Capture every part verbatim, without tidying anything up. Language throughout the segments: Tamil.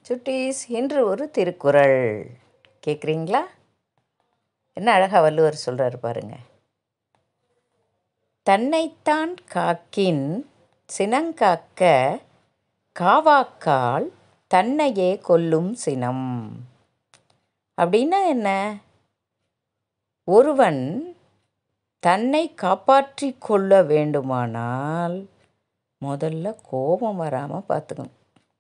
சுட்டீஸ் இன்று ஒரு திருக்குறள் கேட்குறீங்களா? என்ன அழகாக வள்ளுவர் சொல்கிறாரு பாருங்க. தன்னைத்தான் காக்கின் சினங்காக்க காவாக்கால் தன்னையே கொல்லும் சினம். அப்படின்னா என்ன? ஒருவன் தன்னை காப்பாற்றி கொள்ள வேண்டுமானால் முதல்ல கோபம் வராமல் பார்த்துக்கணும்.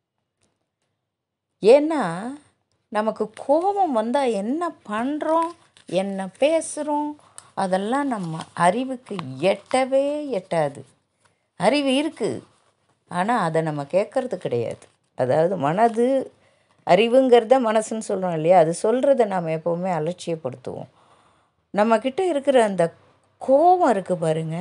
ஏன்னா நமக்கு கோபம் வந்தால் என்ன பண்ணுறோம், என்ன பேசுகிறோம், அதெல்லாம் நம்ம அறிவுக்கு எட்டவே எட்டாது. அறிவு இருக்குது, ஆனால் அதை நம்ம கேட்கறது கிடையாது. அதாவது மனது அறிவுங்கிறத மனசுன்னு சொல்கிறோம் இல்லையா, அது சொல்கிறத நாம் எப்போவுமே அலட்சியப்படுத்துவோம். நம்மக்கிட்ட இருக்கிற அந்த கோபம் இருக்குது பாருங்க,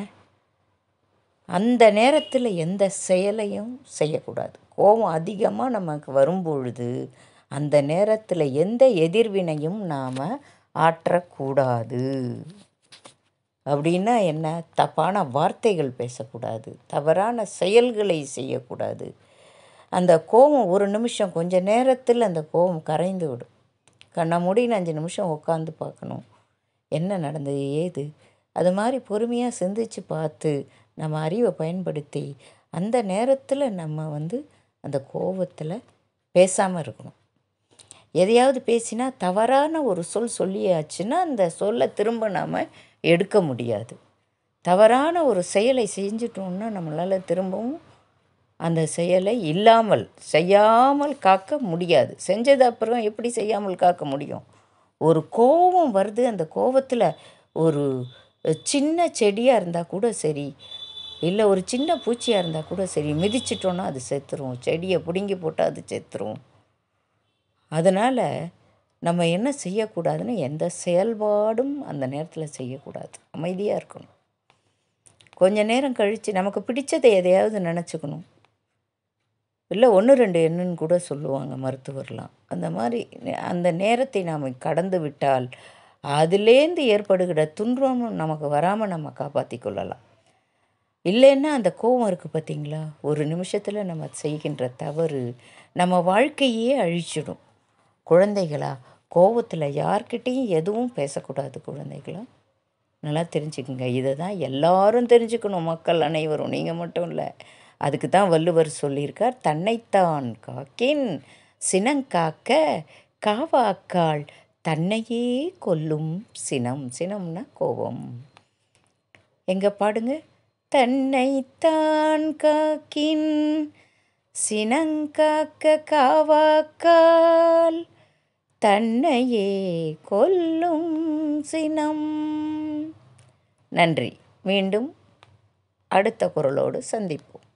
அந்த நேரத்தில் எந்த செயலையும் செய்யக்கூடாது. கோபம் அதிகமாக நமக்கு வரும்பொழுது அந்த நேரத்தில் எந்த எதிர்வினையும் நாம் ஆற்றக்கூடாது. அப்படின்னா என்ன? தப்பான வார்த்தைகள் பேசக்கூடாது, தவறான செயல்களை செய்யக்கூடாது. அந்த கோபம் ஒரு நிமிஷம் கொஞ்ச நேரத்தில் அந்த கோபம் கரைந்து விடும். கண்ணை மூடின்னு அஞ்சு நிமிஷம் உட்காந்து பார்க்கணும் என்ன நடந்தது ஏது. அது மாதிரி பொறுமையாக சிந்திச்சு பார்த்து நம்ம அறிவை பயன்படுத்தி அந்த நேரத்தில் நம்ம வந்து அந்த கோபத்தில் பேசாமல் இருக்கணும். எதையாவது பேசினா தவறான ஒரு சொல் சொல்லியாச்சுன்னா அந்த சொல்லை திரும்ப நாம் எடுக்க முடியாது. தவறான ஒரு செயலை செஞ்சிட்டோம்னா நம்மளால் திரும்பவும் அந்த செயலை இல்லாமல் செய்யாமல் காக்க முடியாது. செஞ்சது அப்புறம் எப்படி செய்யாமல் காக்க முடியும்? ஒரு கோபம் வருது, அந்த கோபத்தில் ஒரு சின்ன செடியாக இருந்தால் கூட சரி, இல்லை ஒரு சின்ன பூச்சியாக இருந்தால் கூட சரி, மிதிச்சிட்டோன்னா அது செத்துரும். செடியை பிடுங்கி போட்டால் அது செத்துரும். அதனால் நம்ம என்ன செய்யக்கூடாதுன்னு, எந்த செயல்பாடும் அந்த நேரத்தில் செய்யக்கூடாது. அமைதியாக இருக்கணும். கொஞ்ச நேரம் கழித்து நமக்கு பிடிச்சதை எதையாவது நினச்சிக்கணும். இல்லை ஒன்று ரெண்டு எண்ணுன்னு கூட சொல்லுவாங்க மருத்துவர்லாம். அந்த மாதிரி அந்த நேரத்தை நாம் கடந்து விட்டால் அதுலேருந்து ஏற்படுகிற துன்பம் நமக்கு வராமல் நம்ம காப்பாற்றி கொள்ளலாம். இல்லைன்னா அந்த கோபம் இருக்குது பார்த்தீங்களா, ஒரு நிமிஷத்தில் நம்ம செய்கின்ற தவறு நம்ம வாழ்க்கையே அழிச்சிடும். குழந்தைகளா, கோபத்தில் யார்கிட்டையும் எதுவும் பேசக்கூடாது. குழந்தைகளா, நல்லா தெரிஞ்சுக்குங்க. இதை தான் எல்லாரும் தெரிஞ்சுக்கணும், மக்கள் அனைவரும், நீங்கள் மட்டும் இல்லை. அதுக்கு தான் வள்ளுவர் சொல்லியிருக்கார், தன்னைத்தான் காக்கின் சினங்காக்க காவாக்கால் தன்னையே கொல்லும் சினம். சினம்னா கோபம். எங்க பாடுங்க. தன்னைத்தான் காக்கின் சினங்காக்க காவாக்கால் தன்னையே கொல்லும் சினம். நன்றி. மீண்டும் அடுத்த குறளோடு சந்திப்போம்.